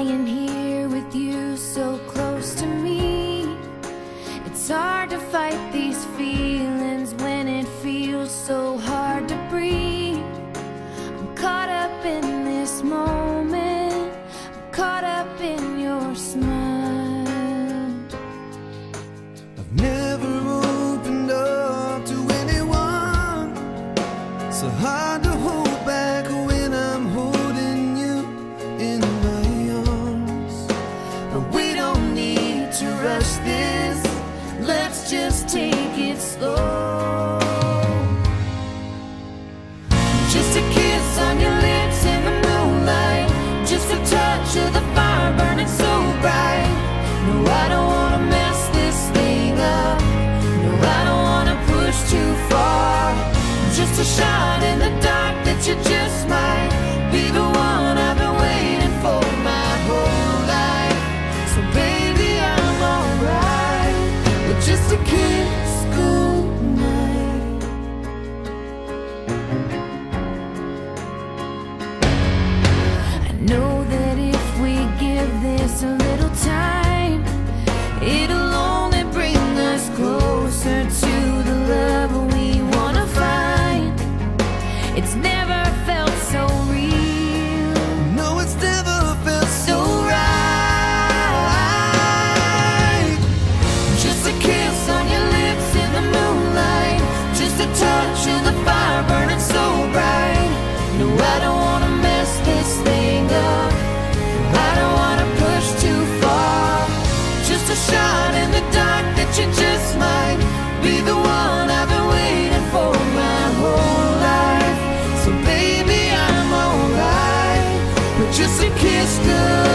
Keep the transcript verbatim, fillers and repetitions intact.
lying here with you so close to me. It's hard to fight these feelings when it feels so hard to breathe. I'm caught up in this moment, I'm caught up in your smile. I've never opened up to anyone, so hard to hold back when I'm holding you in my arms. But we don't need to rush this, let's just take it slow. Just a kiss on your lips in the moonlight, just a touch of the fire burning so bright. No, I don't wanna mess this thing up, no, I don't wanna push too far. Just a shot in the dark that you just might be the one I've been waiting for my whole life. So baby, I'm alright with just a kiss goodnight. I know that if we give this a little time, it'll only bring us closer to the love we wanna find. It's never felt so real. No, it's never felt so right. Just a kiss on your lips in the moonlight, just a touch of the fire burning so bright. No, I don't wanna mess this thing up, I don't wanna push too far. Just a shot in the dark that you just might be the one I've been waiting for my whole life. So baby, I'm alright with just a kiss good.